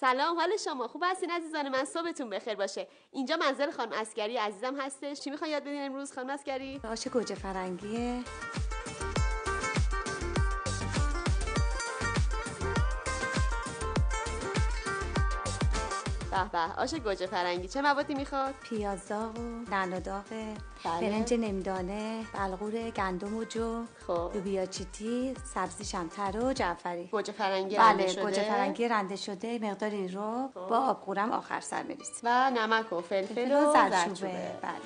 سلام، حال شما خوب هستین عزیزان من؟ صبحتون بخیر باشه. اینجا منزل خانم عسگری عزیزم هستش. چی میخواین یاد بدین امروز خانم عسگری؟ آش گوجه فرنگیه. به به، آش گوجه فرنگی چه موادی میخواد؟ پیاز داغ و نعنا داغ، برنج نمیدانه، بلغور گندم و جو، خب لوبیا چیتی، سبزی شمتر و جعفری. گوجه فرنگی رنده شده. بله، گوجه فرنگی رنده شده. مقداری رو با آب قورم آخر سر می‌ریزید. و نمک و فلفل و زردچوبه. بله.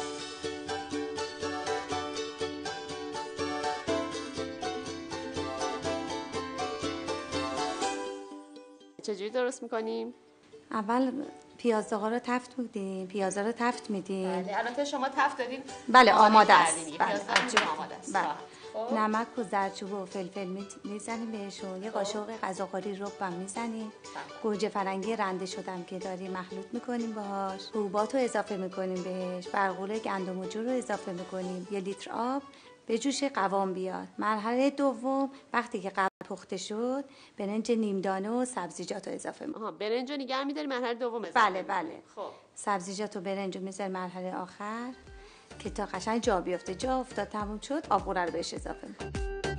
چجوری درست میکنیم؟ اول پیاز داغا رو تفت میدیم، پیازا رو تفت میدیم. بله، البته شما تفت دادین. بله، آماده است. بله، آماده است. بله. نمک و زردچوبه و فلفل میزنیم بهشون. یه قاشق غذاخوری ربم میزنیم. گوجه فرنگی رنده شدم که داریم مخلوط میکنیم باهاش. حبوبات رو اضافه میکنیم بهش. بلغور گندم و جو رو اضافه میکنیم. 1 لیتر آب به جوش قوام بیاد. مرحله دوم وقتی که قوام پخته شد، برنج نیمدانه و سبزیجات رو اضافه میکنیم. برنج رو نگه می‌داری مرحله دوم اضافه. بله. خب سبزیجات و برنج رو میذاریم مرحله آخر که تا قشنگ جا بیفته. جا افتاد تموم شد، آب قوره رو بهش اضافه میکنیم.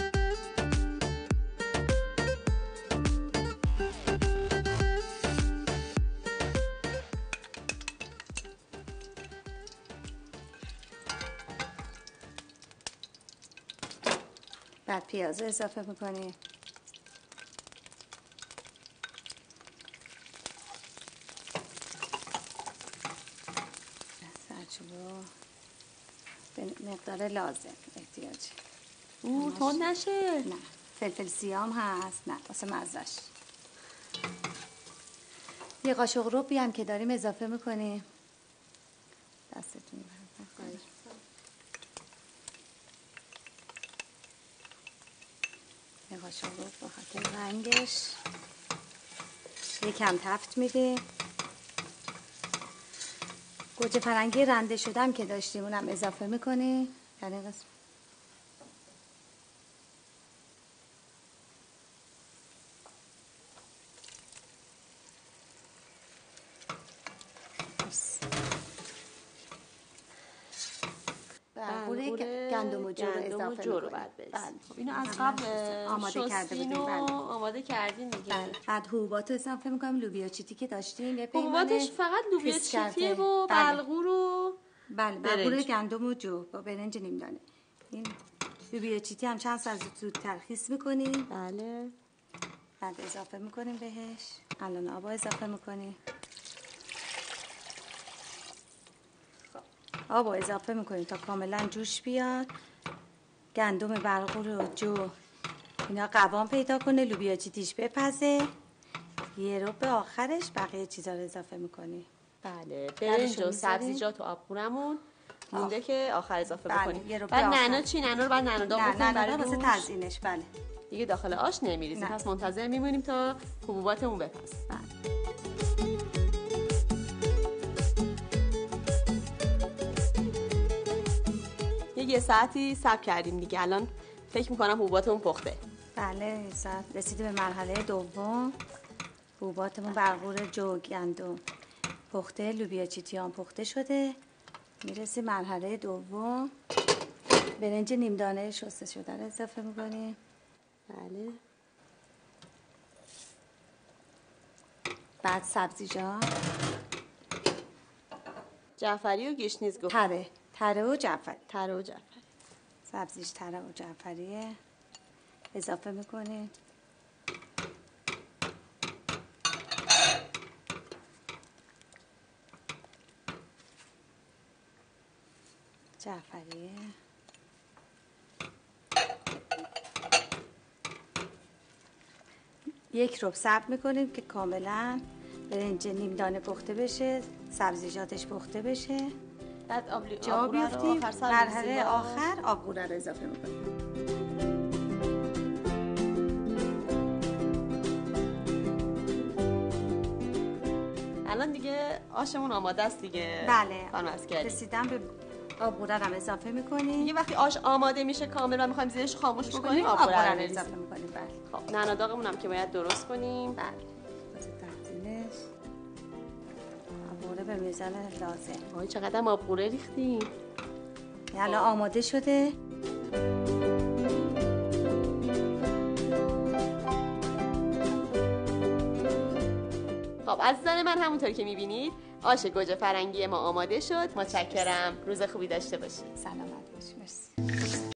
بعد پیاز اضافه میکنیم. زردچوبه به مقدار لازم احتیاجی. تند نشه. نه، فلفل سیام هست. نه، واسه مزهش. یه قاشق ربی هم که داریم اضافه میکنیم. دستتون بردارید. یه قاشق رب با خاطر رنگش. یکم تفت میدیم. گوجه فرنگی رنده شدم که داشتیم اونم اضافه میکنیم در این قسمت. بلغور گندم و جو رو اضافه میکنیم. بله. اینو از قبل آماده کرده بودیم. آماده کردین دیگه. بله. بعد حبوبات رو اضافه میکنیم. لوبیا چیتی که داشتیم یه پیمانه. حبوباتش فقط لوبیا چیتیه و بلغور و بلغور گندم و جو با برنج نیمدانه. این لوبیا چیتی هم چند ساعت زودتر خیس میکنیم. بله. بعد اضافه میکنیم بهش. الان آب اضافه میکنیم. آب اضافه میکنیم تا کاملا جوش بیاد. گندم بلغور و جو اینا قوام پیدا کنه. لوبیا چیتیش بپزه. یه رو به آخرش بقیه چیزا رو اضافه میکنیم. بله، برنج و سبزیجات و آب قورمون مونده که آخر اضافه بکنیم. بعد نعنا چی؟ نعنا رو بعد نعنا داغ بکنیم برای واسه تزیینش. بله دیگه داخل آش نمیریزیم. پس منتظر میمونیم تا حبوباتمون بپزه. یه ساعتی صبر کردیم دیگه. الان فکر میکنم حبوباتمون پخته. بله، رسیدیم به مرحله دوم. حبوباتمون بلغور جو گندم پخته، لوبیا چیتی هم پخته شده. میرسیم مرحله دوم. برنج نیمدانه شسته شده رو اضافه میکنیم. بله. بعد سبزیجات جعفری و گشنیز گفت. تره و جعفری. سبزیش تره و جعفریه اضافه میکنیم. جعفریه یک ربع صبر میکنیم که کاملا برنج نیمدانه پخته بشه، سبزیجاتش پخته بشه. بعد جا بیفتیم. مرحله آخر آب قوره رو اضافه میکنیم. الان دیگه آشمون آماده است دیگه. بله. رسیدم به آب قوره رو اضافه میکنیم. دیگه وقتی آش آماده میشه کامل و میخوایم زیرش خاموش بکنیم آب قوره رو اضافه میکنیم. بله. خب نعنا داغمون هم که باید درست کنیم. بله. پرمیزان لازم. وای چقدر آبقوره ریختیم. الان آماده شده. خب عزیزان من، همونطور که میبینید آش گوجه فرنگی ما آماده شد. متشکرم. روز خوبی داشته باشید. سلامت باشید. مرسی.